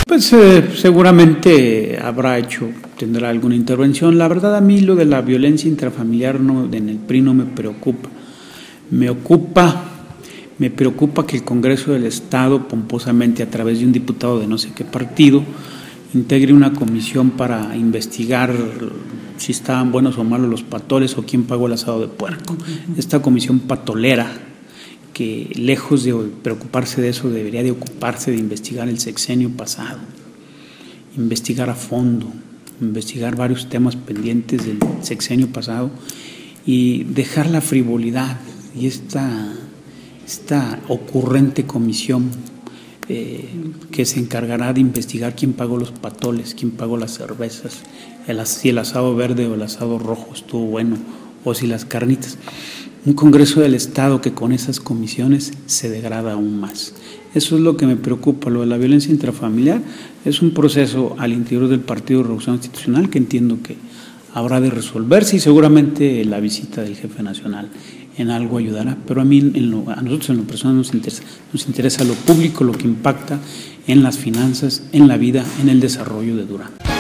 Pues seguramente tendrá alguna intervención. La verdad, a mí lo de la violencia intrafamiliar en el PRI no me preocupa. Me preocupa que el Congreso del Estado, pomposamente a través de un diputado de no sé qué partido, integre una comisión para investigar si estaban buenos o malos los patoles o quién pagó el asado de puerco. Esta comisión patolera, que lejos de preocuparse de eso, debería de ocuparse de investigar el sexenio pasado, investigar a fondo, investigar varios temas pendientes del sexenio pasado y dejar la frivolidad y esta ocurrente comisión que se encargará de investigar quién pagó los patoles, quién pagó las cervezas, si el asado verde o el asado rojo estuvo bueno, o si las carnitas. Un Congreso del Estado que con esas comisiones se degrada aún más. Eso es lo que me preocupa. Lo de la violencia intrafamiliar es un proceso al interior del Partido de Revolución Institucional que entiendo que habrá de resolverse, y seguramente la visita del jefe nacional en algo ayudará, pero a nosotros en lo personal nos interesa lo público, lo que impacta en las finanzas, en la vida, en el desarrollo de Durango.